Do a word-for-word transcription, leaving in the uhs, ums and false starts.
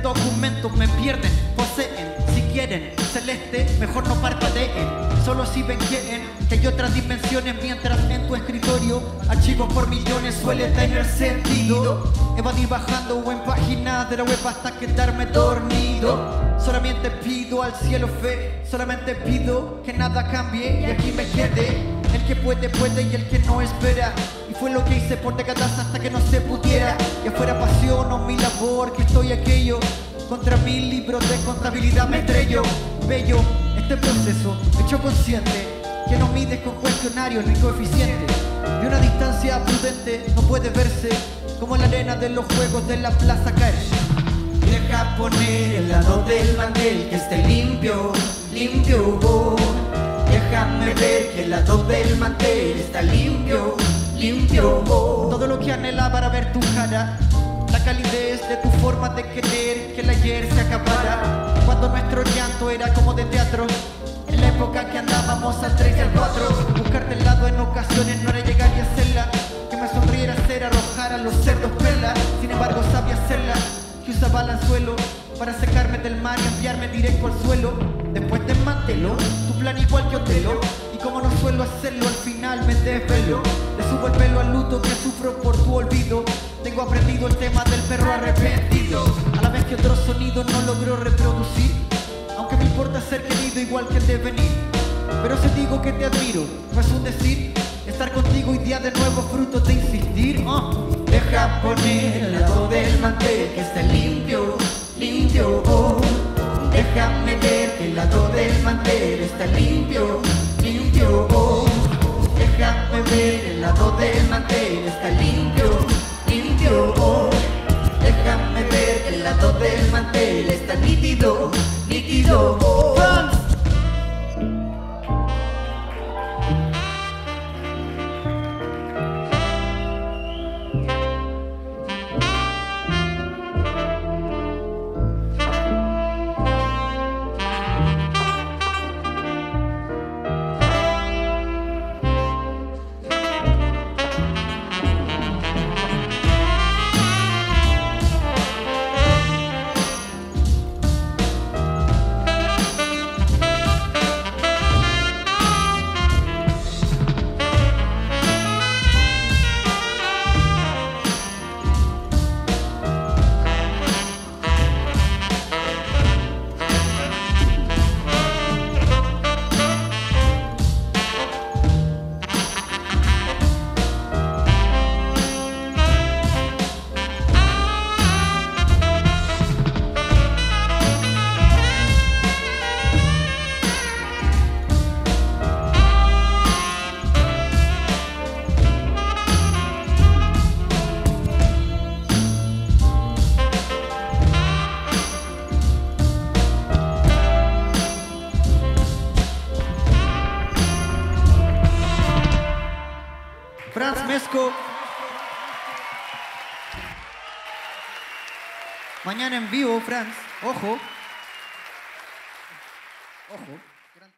documentos me pierden, poseen, si quieren, celeste, mejor no parpadeen. Solo si ven quieren que hay otras dimensiones, mientras en tu escritorio archivos por millones suele tener sentido. Evadir bajando o en páginas de la web hasta quedarme dormido. Solamente pido al cielo fe, solamente pido que nada cambie y aquí me quede. El que puede, puede y el que no espera. Y fue lo que hice por décadas hasta que no se pudiera. Y afuera pasión o mi labor, que estoy aquello. Contra mil libros de contabilidad me estrello. Bello, este proceso, hecho consciente, que no mides con cuestionarios ni coeficientes. De una distancia prudente no puede verse como la arena de los juegos de la plaza caerse. Deja poner el lado del mantel que esté limpio, limpio. Oh. Déjame ver que el lado del mantel está limpio, limpio. Oh. Todo lo que anhelaba para ver tu cara, la calidez de tu forma de querer que el ayer se acabara. Cuando nuestro llanto era como de teatro, en la época que andábamos al tres y al cuatro. Buscarte el lado en ocasiones no era llegar y hacerla, que me sonriera hacer arrojar a los cerdos perlas. Sin embargo sabía hacerla, que usaba el anzuelo para sacarme del mar y enviarme directo al suelo. Después desmantelo tu plan igual que Otelo, y como no suelo hacerlo al final me desvelo. Le subo el pelo al luto que sufro por tu olvido. Tengo aprendido el tema del perro arrepentido, a la vez que otro sonido no logro reproducir, aunque me importa ser querido igual que el devenir. Pero si digo que te admiro, no es un decir, estar contigo hoy día de nuevo fruto de insistir. uh. Deja poner el lado del mantel que esté limpio, limpio. Oh. Déjame ver que el lado del mantel está limpio, limpio. Oh. Déjame ver el lado del mantel está limpio, limpio. Oh. Déjame ver que el lado del mantel está nítido, nítido. Oh. Franz Mesco. Mañana en vivo, Franz. Ojo. Ojo.